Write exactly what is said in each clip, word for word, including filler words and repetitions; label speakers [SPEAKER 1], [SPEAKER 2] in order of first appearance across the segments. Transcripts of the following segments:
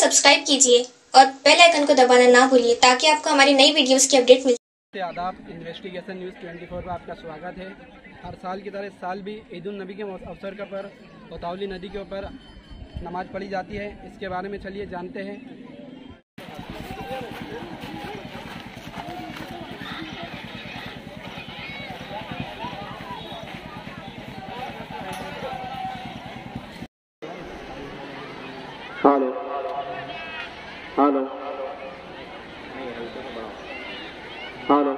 [SPEAKER 1] Subscribe कीजिए और bell icon को दबाना ना भूलिए ताकि आपको हमारी नई वीडियोस की अपडेट मिल सके।
[SPEAKER 2] आदाब, इन्वेस्टिगेशन न्यूज़ चौबीस पर आपका स्वागत है। हर साल की तरह इस साल भी ईद उन नबी के अवसर के पर कोतावली नदी के ऊपर नमाज पढ़ी जाती है। इसके बारे में चलिए जानते हैं।
[SPEAKER 3] हेलो हेलो हेलो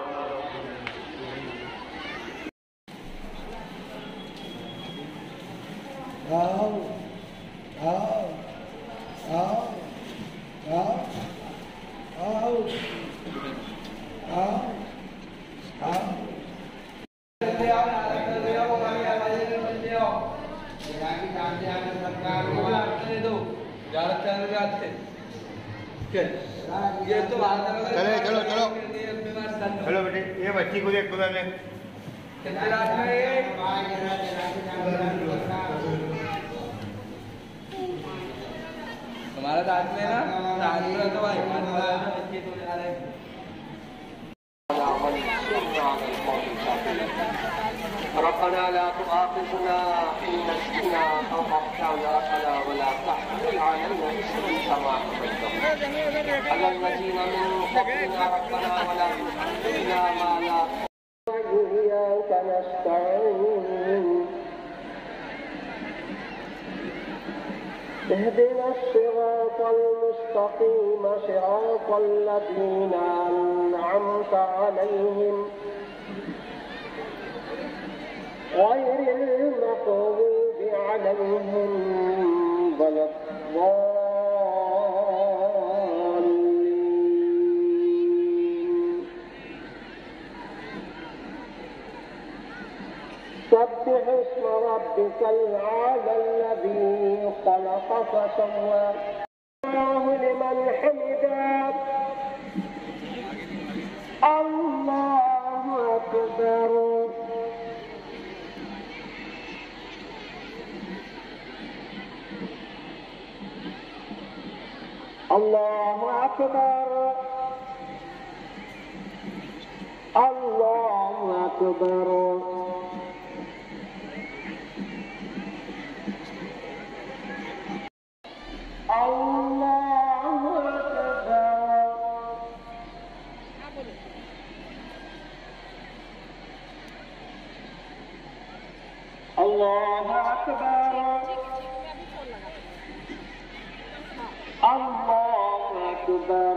[SPEAKER 4] आओ आओ आओ आओ आओ आओ आओ
[SPEAKER 3] ये तो चलो चलो चलो चलो बेटे, ये बच्ची को देख खुदा ने
[SPEAKER 2] हमारा दाद में ना दाद में तो भाई बच्चे तो जा रहे हैं।
[SPEAKER 5] ربنا لا تؤاخذنا إن نسينا أو أخطأنا ربنا ولا تحمل علينا إصرا كما حملته على الذين من قبلنا ربنا ولا تحملنا ما لا إياك نستعين اهدنا الصراط المستقيم صراط الذين أنعمت عليهم غير المغضوب عليهم ولا الضالين سبح اسم ربك الأعلى الذي خلق فسوى الله لمن حمده الله أكبر الله أكبر الله أكبر الله أكبر الله أكبر الله أكبر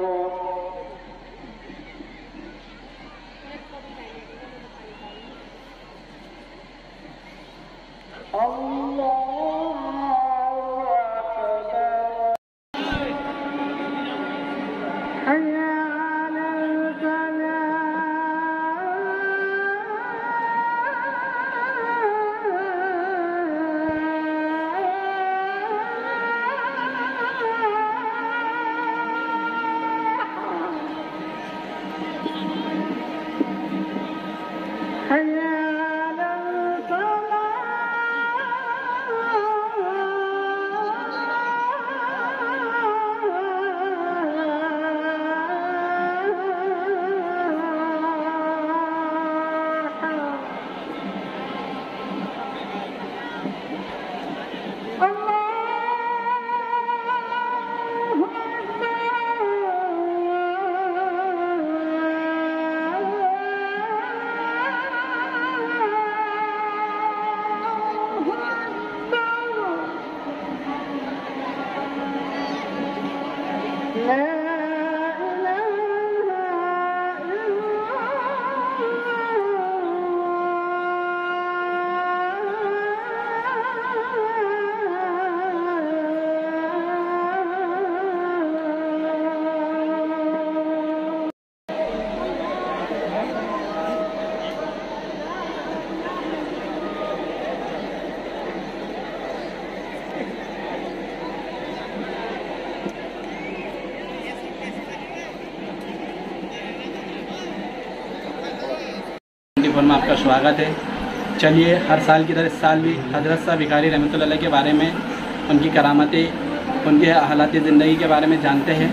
[SPEAKER 2] में आपका स्वागत है। चलिए हर साल की तरह इस साल भी हज़रत साहब भिखारी रहमतुल्लाह अलैह के बारे में, उनकी करामतें उनके हालात ज़िंदगी के बारे में जानते हैं।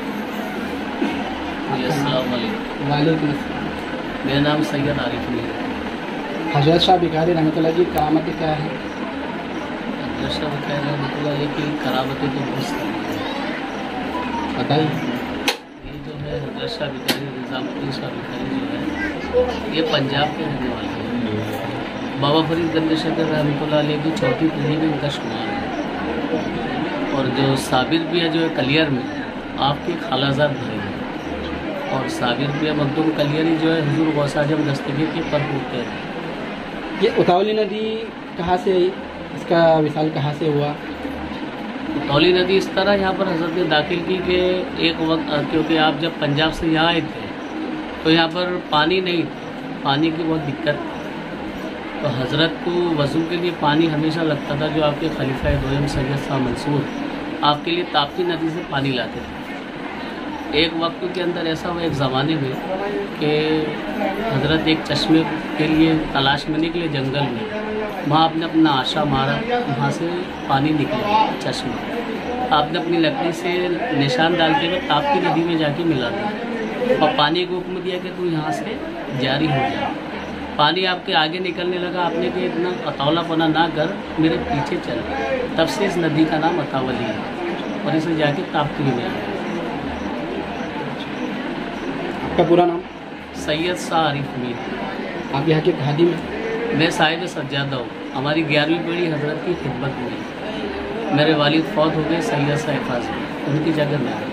[SPEAKER 6] अस्सलाम वालेकुम।
[SPEAKER 2] वालेकुम अस्सलाम।
[SPEAKER 6] मेरा नाम सैयद आरिफ मीर है।
[SPEAKER 2] हज़रत शाह भिखारी रहमतुल्लाह की करामतें क्या है?
[SPEAKER 6] हज़रत शाह भिखारी रहमतुल्लाह की करामतें तो बहुत सारी हैं,
[SPEAKER 2] बताइए।
[SPEAKER 6] ये जो है हज़रत शाह भिखारी निज़ामुद्दीन शाह भिखारी जो है ये पंजाब के रहने वाले हैं। बाबा फरीद गंज शकर रहमतुल्लाह अलैह की चौथी पीढ़ी में इनका शुमार है। और जो साबिर बिया जो है कलियर में आपके खालाजाद भाई हैं, और साबिर बिया मखदूम कलियरी जो है हुजूर गौस आज़म दस्तगीर के पर होते हैं।
[SPEAKER 2] ये उतावली नदी कहाँ से आई, इसका विशाल कहाँ से हुआ?
[SPEAKER 6] उतावली नदी इस तरह यहाँ पर हज़रत ने दाखिल की कि एक वक्त, क्योंकि आप जब पंजाब से यहाँ आए थे तो यहाँ पर पानी नहीं था, पानी की बहुत दिक्कत थी। तो हज़रत को वज़ू के लिए पानी हमेशा लगता था। जो आपके खलीफा दोयम सैयद शाह मंसूर आपके लिए ताप्ती नदी से पानी लाते थे। एक वक्त के अंदर ऐसा हुआ एक ज़माने में कि हज़रत एक चश्मे के लिए तलाश में निकले जंगल में। वहाँ आपने अपना आशा मारा, वहाँ से पानी निकला चश्मा। आपने अपनी लकड़ी से निशान डालते हुए ताप्ती नदी में जाके मिला दिया और पानी को हुक्म दिया कि तू यहाँ से जारी हो जा। पानी आपके आगे निकलने लगा, आपने कि इतना अतौलापना ना कर, मेरे पीछे चल। तब से इस नदी का नाम अतावली है और इसे जाके ताप्ती में आया।
[SPEAKER 2] आपका पूरा नाम?
[SPEAKER 6] सैयद शाह आरिफ मीर।
[SPEAKER 2] आप यहाँ के खादिम हैं?
[SPEAKER 6] मैं साहिब सज्जादा हूँ। हमारी ग्यारहवीं पीढ़ी हज़रत की खिदमत में है। मेरे वालिद फौत हो गए सैयद शाह हिफाज़ में, उनकी जगह में।